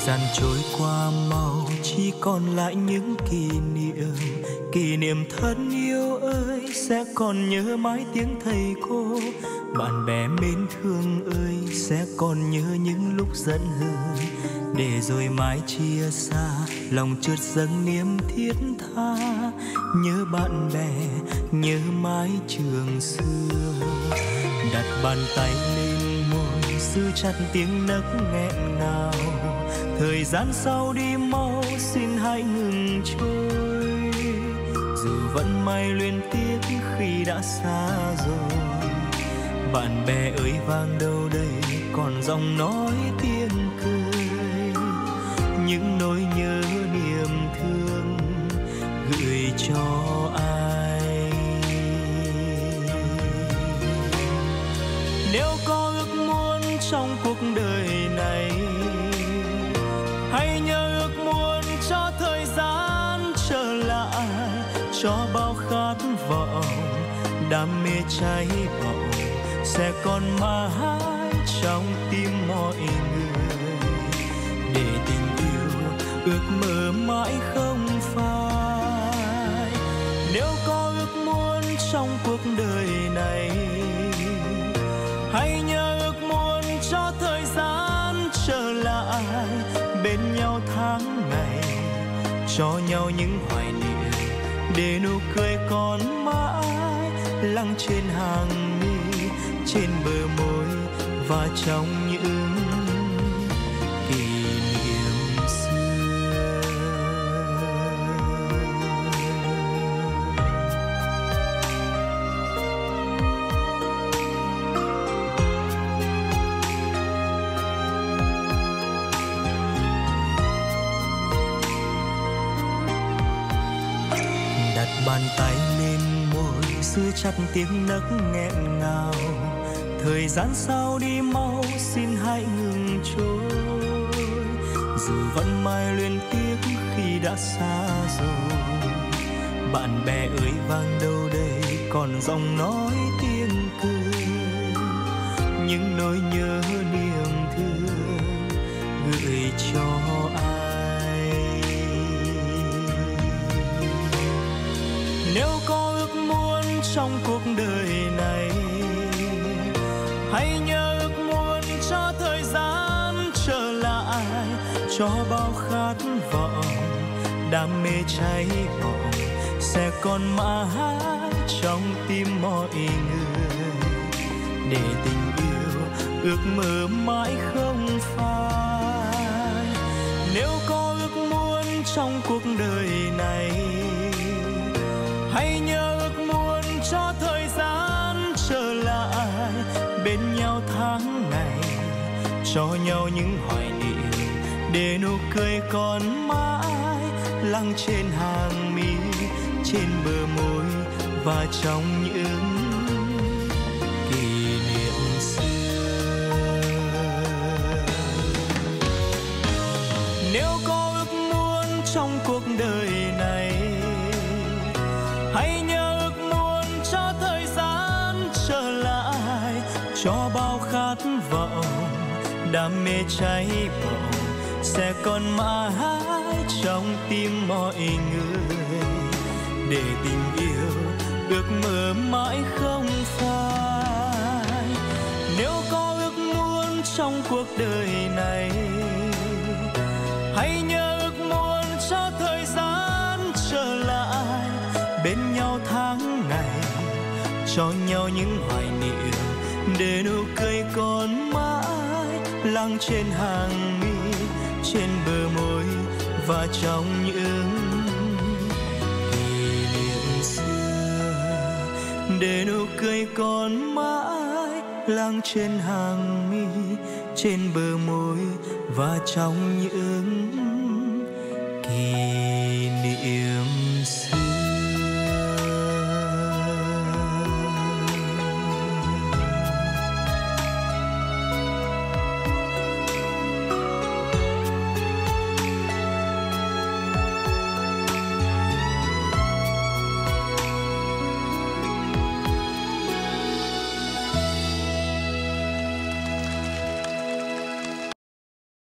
gian trôi qua mau, chỉ còn lại những kỷ niệm thân yêu ơi. Sẽ còn nhớ mãi tiếng thầy cô, bạn bè mến thương ơi. Sẽ còn nhớ những lúc giận hờn, để rồi mãi chia xa, lòng chợt dâng niềm thiết tha. Nhớ bạn bè, nhớ mái trường xưa. Đặt bàn tay lên môi, giữ chặt tiếng nấc nghẹn ngào. Thời gian sau đi mau, xin hãy ngừng trôi. Dù vẫn mãi luyến tiếc khi đã xa rồi. Bạn bè ơi vang đâu đây, còn giọng nói tiếng cười. Những nỗi nhớ niềm thương gửi cho ai. Nếu có ước muốn trong cuộc đời này, hãy nhớ ước muốn cho thời gian trở lại, cho bao khát vọng, đam mê cháy bỏng sẽ còn mãi trong tim mọi người. Để tình yêu ước mơ mãi không phai. Nếu có ước muốn trong cuộc đời này, hãy nhớ ước muốn cho thời gian trở lại, bên nhau tháng ngày, cho nhau những hoài niệm, để nụ cười còn mãi lắng trên hàng mi, trên bờ môi và trong những kỷ niệm xưa. Đặt bàn tay lên môi, giữ chặt tiếng nấc nghẹn ngào. Thời gian sau đi mau, xin hãy ngừng trôi. Dù vẫn mãi luyến tiếc khi đã xa rồi. Bạn bè ơi vang đâu đây, còn giọng nói tiếng cười. Những nỗi nhớ niềm thương gửi cho ai. Nếu có ước muốn trong cuộc đời này, hãy nhớ ước muốn cho thời gian trở lại, cho bao khát vọng, đam mê cháy bỏng sẽ còn mãi trong tim mọi người. Để tình yêu ước mơ mãi không phai. Nếu có ước muốn trong cuộc đời này, hãy nhớ ước muốn cho thời gian trở lại, bên nhau tháng ngày, cho nhau những hoài niệm, để nụ cười còn mãi lắng trên hàng mi, trên bờ môi và trong những kỷ niệm xưa. Nếu có ước muốn trong cuộc đời này, hãy nhớ ước muốn cho thời gian trở lại, cho bao khát vọng, đam mê cháy bỏng sẽ còn mãi trong tim mọi người. Để tình yêu ước mơ mãi không phai. Nếu có ước muốn trong cuộc đời này, hãy nhớ ước muốn cho thời gian trở lại, bên nhau tháng ngày, cho nhau những hoài niệm, để nụ cười còn mãi lắng trên hàng mi, trên bờ môi và trong những kỷ niệm xưa. Để nụ cười còn mãi lắng trên hàng mi, trên bờ môi và trong những kỷ